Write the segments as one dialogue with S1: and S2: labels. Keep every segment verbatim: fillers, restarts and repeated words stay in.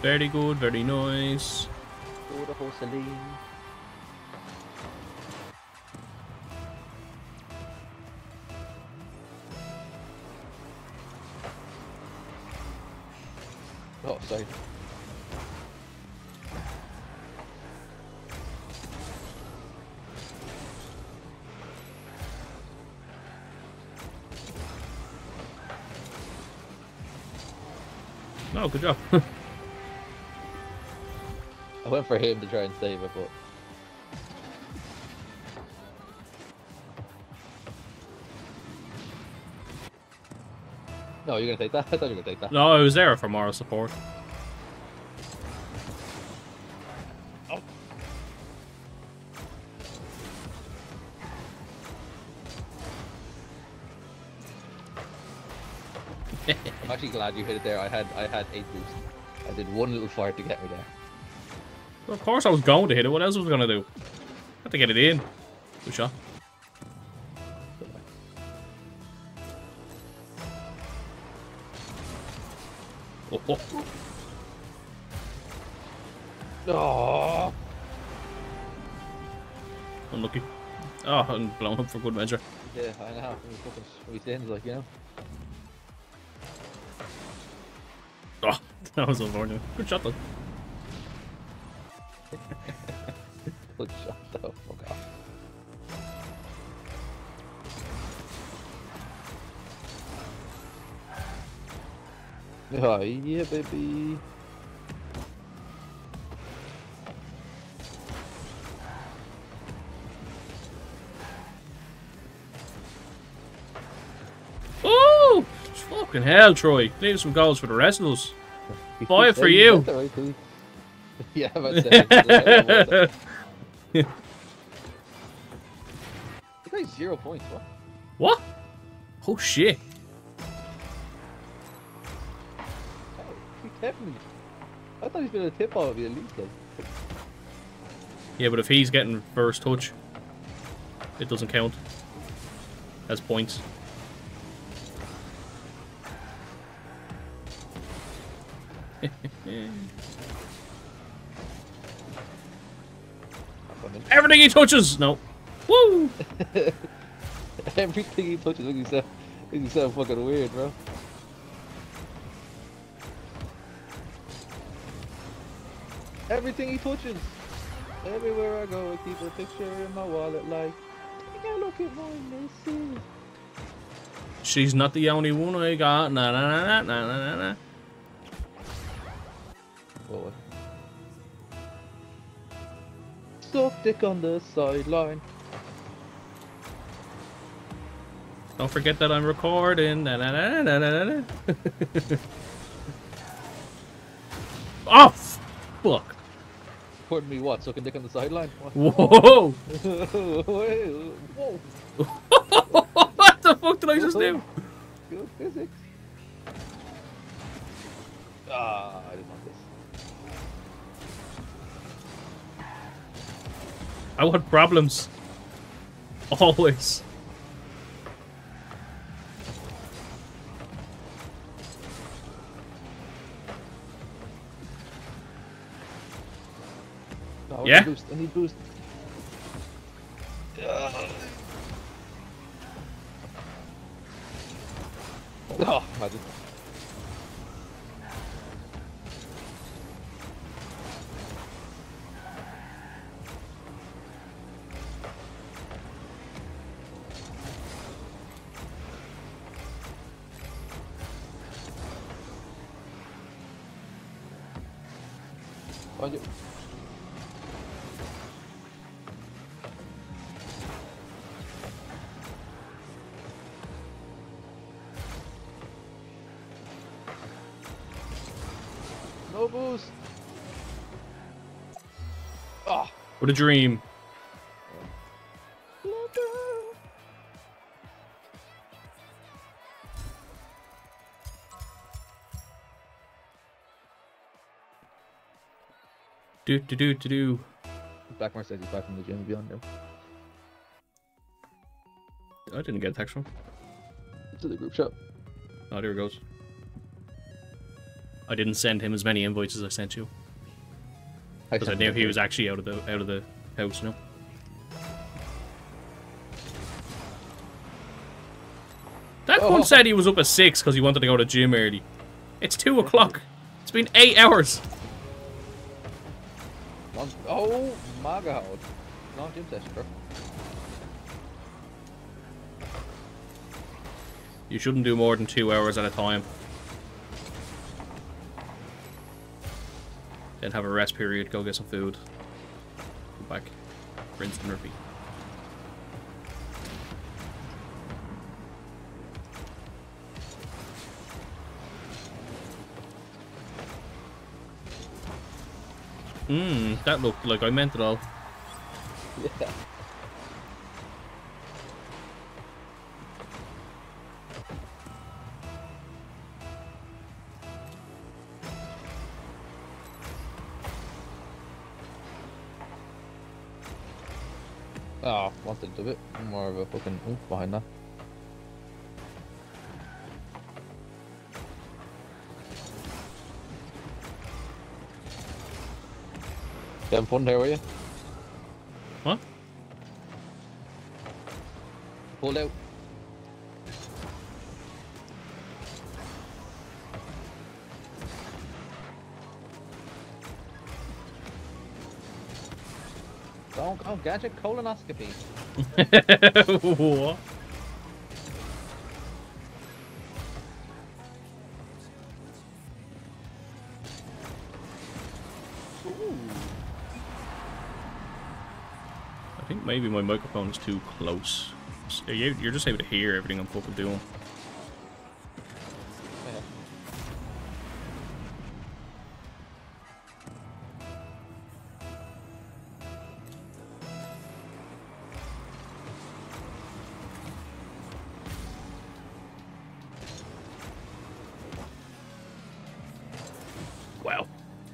S1: Very good, very nice.
S2: Go to Hoseline. Oh, sorry.
S1: No, good job.
S2: I went for him to try and save it, but no, you're gonna take that? I thought you were gonna take that.
S1: No, I was there for moral support.
S2: Oh. I'm actually glad you hit it there. I had I had eight boost. I did one little fart to get me there.
S1: Well, of course I was going to hit it. What else was I going to do? I had to get it in. Good shot. Oh, oh.
S2: Oh.
S1: Unlucky. Oh, I'm blown up for good measure.
S2: Yeah, I know. We fucking we thins, like, you know.
S1: Oh, that was unfortunate. Good shot though.
S2: Good shot though. Fuck off. Oh yeah, baby.
S1: Oh, fucking hell, Troy. Need some goals for the rest of us. Buy it for you.
S2: Yeah, I'm about to say. The guy's zero points. What?
S1: What? Oh shit.
S2: He kept me. I thought he was gonna tip off of the elite like.
S1: Yeah, but if he's getting first touch, it doesn't count as points. Everything he touches! No. Woo!
S2: Everything he touches makes you sound, makes you sound fucking weird, bro. Everything he touches. Everywhere I go, I keep a picture in my wallet like, take a look at my missus.
S1: She's not the only one I got. Na na na na na na na.
S2: What? Suck dick on the sideline.
S1: Don't forget that I'm recording. Na na na na na na. Oh, fuck.
S2: Pardon me, what? Sucking dick on the sideline? What?
S1: Whoa!
S2: Whoa!
S1: What the fuck did I just do?
S2: Good physics. Ah, I didn't want this.
S1: I want problems. Always.
S2: No, I
S1: Yeah?
S2: need boost. I need boost. Oh, imagine. Find it. No boost. Ah.
S1: What a dream. Do do do do do.
S2: Blackmore says he's back from the gym beyond now.
S1: I didn't get a text from.
S2: To the group shop.
S1: Oh, there it goes. I didn't send him as many invites as I sent you.
S2: I
S1: Because I knew he was actually out of the out of the house, you know. That
S2: Oh.
S1: one said he was up at six because he wanted to go to the gym early. It's two o'clock. It's been eight hours.
S2: Long, oh my god. Long gym session, bro.
S1: You shouldn't do more than two hours at a time. Then have a rest period, go get some food. Go back. Rinse and repeat. Mmm, that looked like I meant it all.
S2: Yeah. Oh, wanted a bit more of a fucking oomph behind that. You having fun there, were you?
S1: What?
S2: Pulled out. Don't go, gadget colonoscopy.
S1: What?
S2: Ooh.
S1: I think maybe my microphone is too close. So you- You're just able to hear everything I'm fucking doing.
S2: Yeah.
S1: Wow.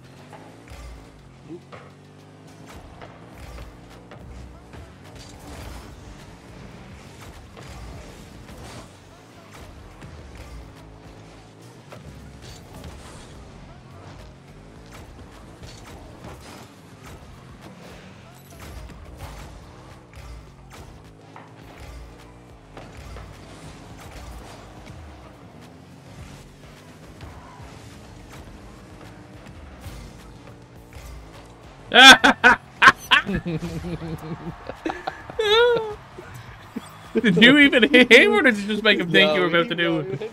S1: Did you even hit him, or did you just make him think you were about to do it?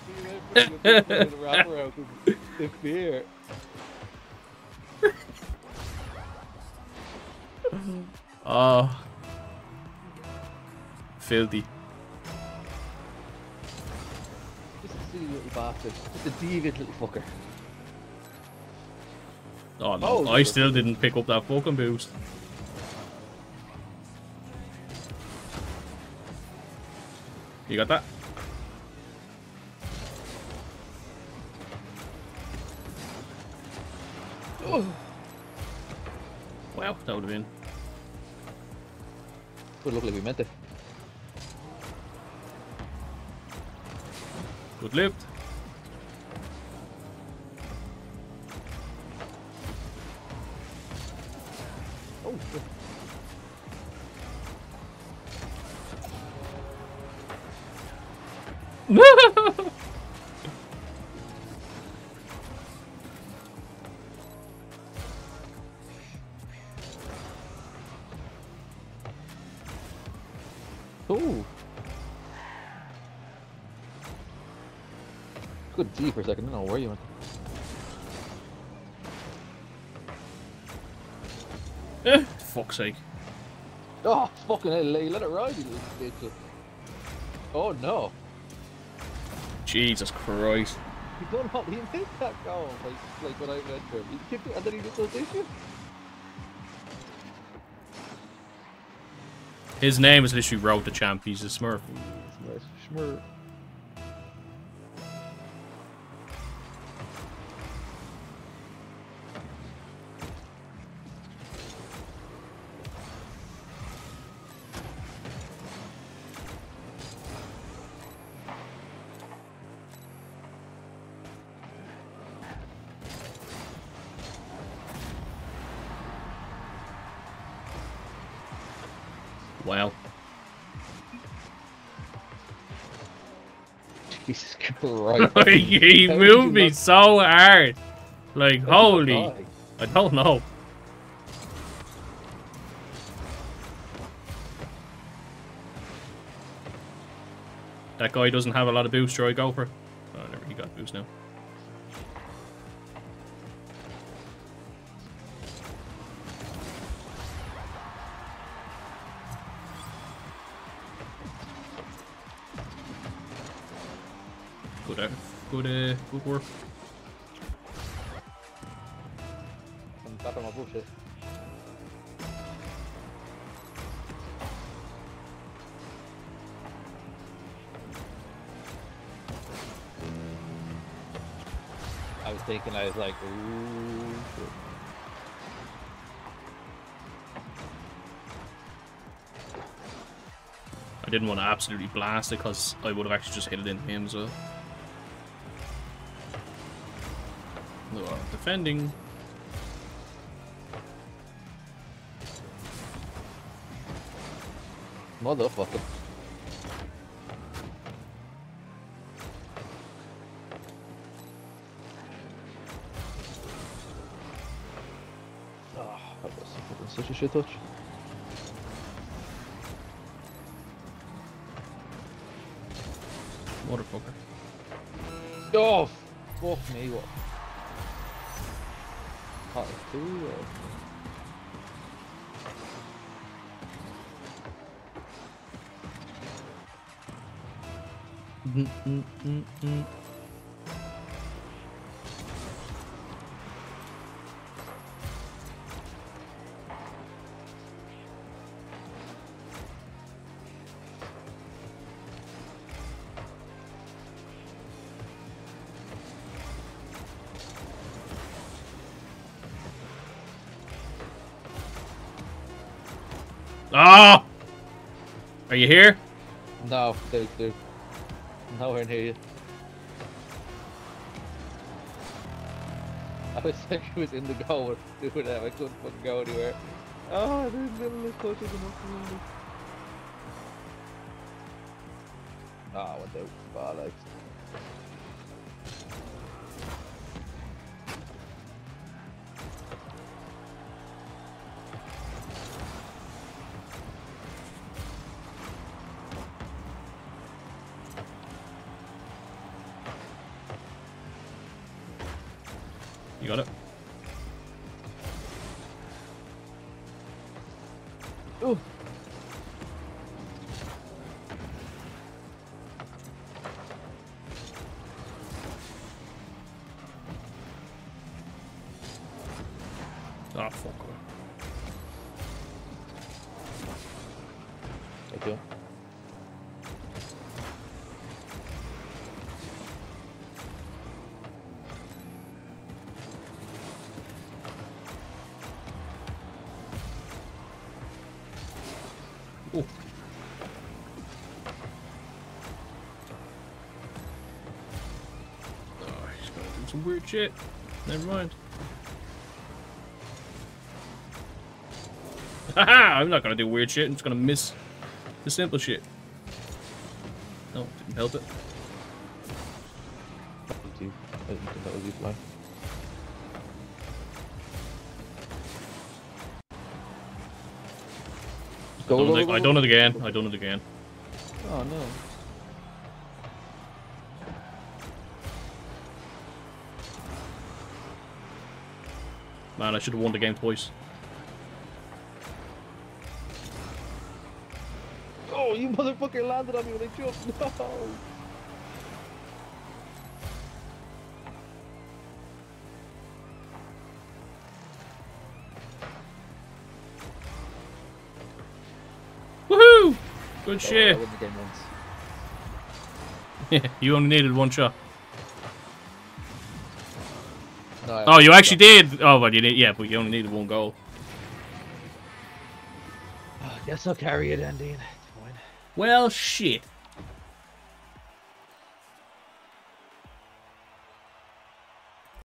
S2: The fear.
S1: Oh. Filthy.
S2: Just a silly little bastard. Just a deviant little fucker.
S1: Oh no,
S2: Oh,
S1: I still didn't pick up that fucking boost. You got that?
S2: Oh.
S1: Wow, that would have been.
S2: Would look like we meant it.
S1: Good lift.
S2: Oh shit. Ooh. Good D for a second. I don't know where you went.
S1: Eh, fuck's sake.
S2: Oh, fucking hell, let let it ride, you little bitch. Oh no.
S1: Jesus Christ.
S2: He don't know, he missed that goal, like, like when I went for him. He kicked it and then he just does this shit.
S1: His name is literally Road to Champ. He's a smurf.
S2: Nice. Schmur.
S1: Wow.
S2: Jesus Christ.
S1: He
S2: How did
S1: moved
S2: you
S1: me
S2: not-
S1: so hard. Like,
S2: how did you
S1: holy.
S2: not die?
S1: I don't know. That guy doesn't have a lot of boost, sure I go for it. Oh, never, he got boost now. Good, uh, good, uh, good work.
S2: I'm tapping my bullshit. I was thinking, I was like, ooh, shit.
S1: I didn't want to absolutely blast it because I would have actually just hit it into him as well. Oh, defending.
S2: Motherfucker. Oh, that was fucking such a shit touch.
S1: Motherfucker.
S2: Oh, fuck me, what? Hot two, or...
S1: Mm, mm, mm, mm. Ah! Are you here?
S2: No, they're, they're nowhere near you. I was like, I was in the goal doing that. I couldn't fucking go anywhere. Oh, the middle of touches enough to me. Oh, what the bollocks.
S1: You got it?
S2: Ooh.
S1: Oh, fuck.
S2: Thank you.
S1: Oh. Oh, he's gonna do some weird shit. Never mind. Haha! I'm not gonna do weird shit. I'm just gonna miss the simple shit. No, didn't help it.
S2: That was you. I didn't think that was you flying. Go,
S1: Done
S2: go,
S1: it,
S2: go,
S1: I
S2: go.
S1: done it again. I done it again.
S2: Oh no.
S1: Man, I should have won the game twice.
S2: Oh, you motherfucker landed on me when I jumped. No.
S1: Woohoo! Good
S2: Oh,
S1: shit.
S2: I won the game once.
S1: Yeah, you only needed one shot.
S2: No, I
S1: Oh, you
S2: won.
S1: actually did. Oh, but you did. Yeah, but you only needed one goal.
S2: Oh, guess I'll carry it, then, Dean. It's fine.
S1: Well, shit.